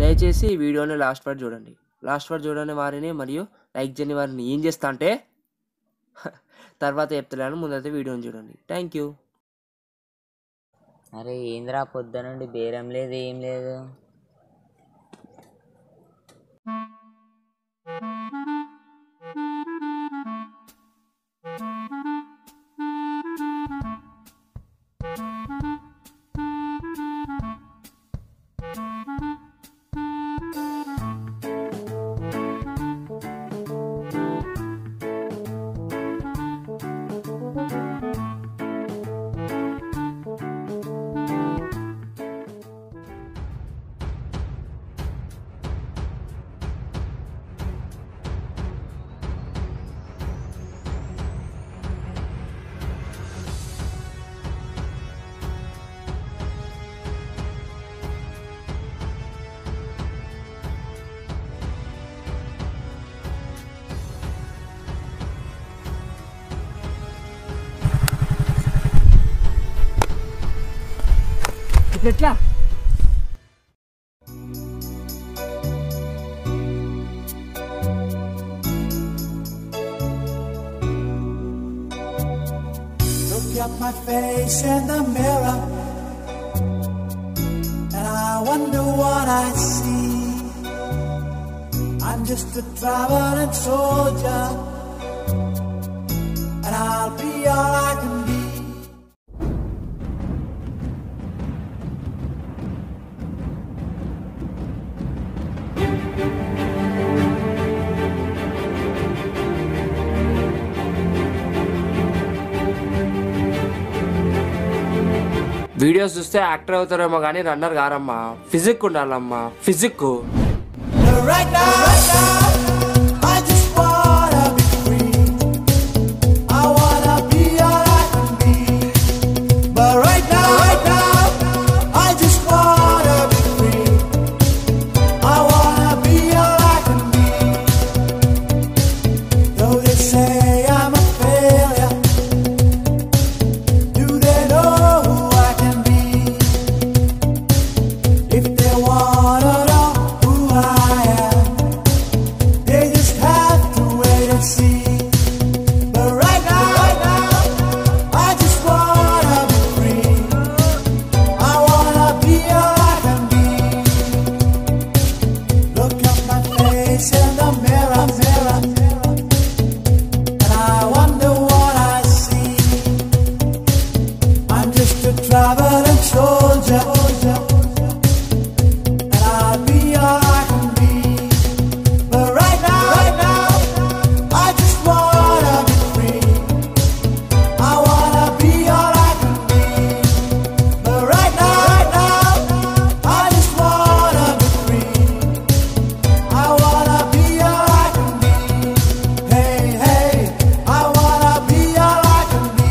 దయచేసి ఈ వీడియోని లాస్ట్ వరకు చూడండి. లాస్ట్ వరకు చూడని వారిని మరియు లైక్ చేయని వారిని ఏం చేస్తా అంటే తర్వాత చెప్తున్నాను, ముందైతే వీడియోని చూడండి. Thank you. అరే ఏంద్రా పొద్దునండి బేరం లేదు ఏం లేదు. ఎట్లా Look at my face in the mirror, and I wonder what I see. I'm just a traveling soldier, and I'll be all I can be. Videos చూస్తే యాక్టర్ అవుతారేమో కానీ రన్నర్ గారమ్మా. ఫిజిక్ ఉండాలమ్మా, physique. Right now, I just wanna be free. I wanna be all I can be. But right now, I just wanna be free. I wanna be all I can be. Though they say I'm a failure, do they know who I can be? If they wanna know who I am, they just have to wait and see. But right now, I just wanna be free. I wanna be all I can be. Look at my face in the mirror, and I wonder what I see. I'm just a traveling soldier, and I'll be all I can be. But right now, I just wanna be free. I wanna be all I can be. But right now, I just wanna be free. I wanna be all I can be. Hey, I wanna be all I can be.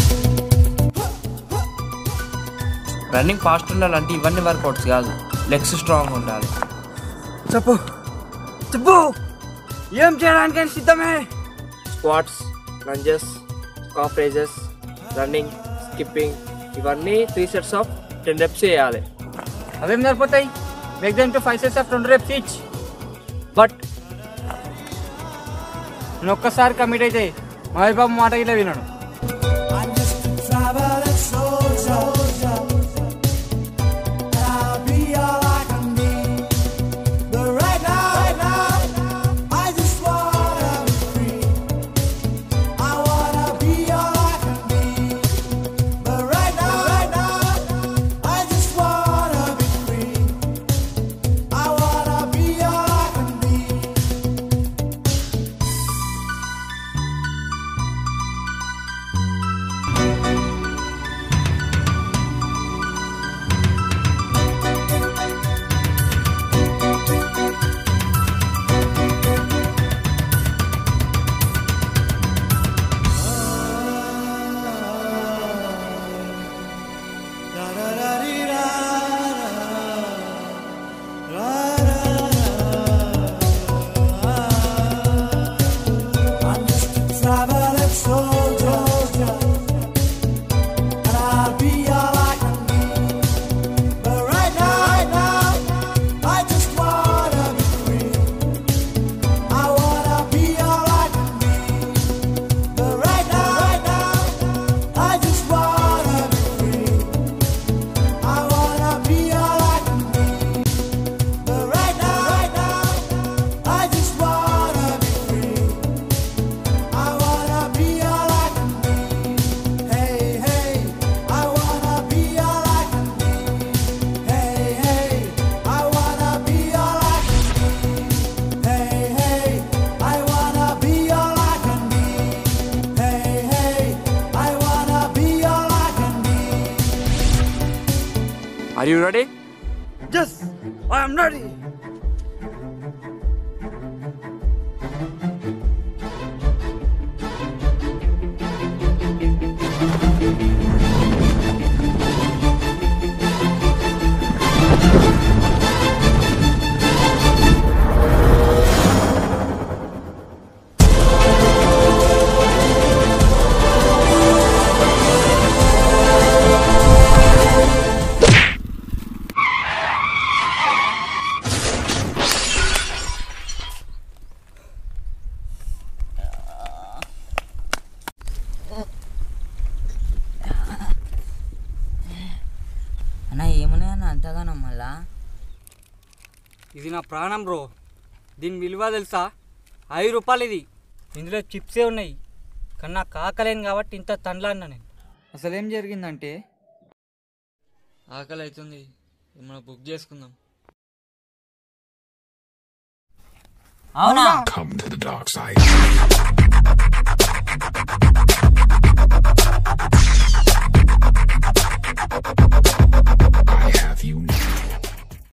Running fast ఉండాలంటే ఇవన్నీ workouts కాదు, legs strong ఉండాలి. చెప్పు చెప్పు, ఏం చేయడానికి సిద్ధమే? Squats, lunges, calf raises, running, skipping, ఇవన్నీ 3 sets of 10 reps చేయాలి. అవేం సరిపోతాయి? Make them to 5 sets of 20 reps each. But నేను ఒక్కసారి కమిట్ అయితే మహేష్ బాబు మాట ఇలా వినను. I'm just a traveling soldier, and I'll be all I can be. But right now, I just wanna be free. I wanna be all I can be. But right now, I just wanna be free. I wanna be all I can be. Are you ready? Yes, I am ready. అన్న ఏమున్నాయి అన్న అంతగానో మళ్ళా? ఇది నా ప్రాణం bro. దీని విలువ తెలుసా? 5 రూపాయలు ఇది. ఇందులో చిప్సే ఉన్నాయి, కానీ నాకు ఆకలేను కాబట్టి ఇంత తండ్లాడినా నేను. అసలు ఏం జరిగిందంటే ఆకలి అవుతుంది, మనం బుక్ చేసుకుందాం. అవునా? Come to the dark side.